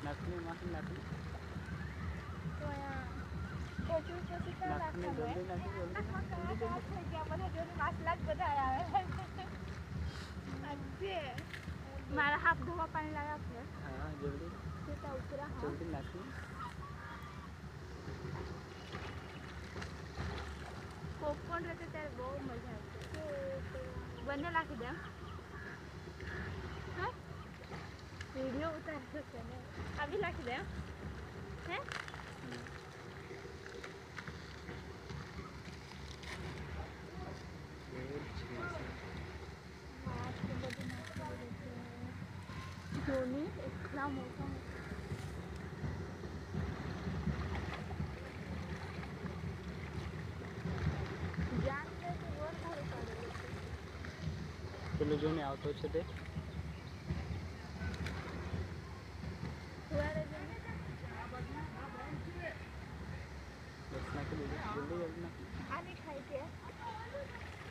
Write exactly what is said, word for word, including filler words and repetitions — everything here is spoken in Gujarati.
નકલી માખી નકલી તો અહીંયા કોચું પછી ક્યાં નકલી જલ્દી નાખી જલ્દી થઈ ગયા બધા જોઈને માછલા જ બધા આવે મારા હાથ ધોવા પાણી લાગે આપણે હા જલ્દી સીતા ઉતરા હા જલ્દી નાખી પોપકોર્ન રહેતે ત્યારે બહુ મજા આવતી બંને નાખી દે હા વિડીયો ઉતાર્યો છે ને આવી નાખી દે હે જોની એટલા મોટા પેલું જોઈને આવતો છે તે બસ નાખી દીધું જલ્દી જલ્દી નાખી આની ખાઈ કે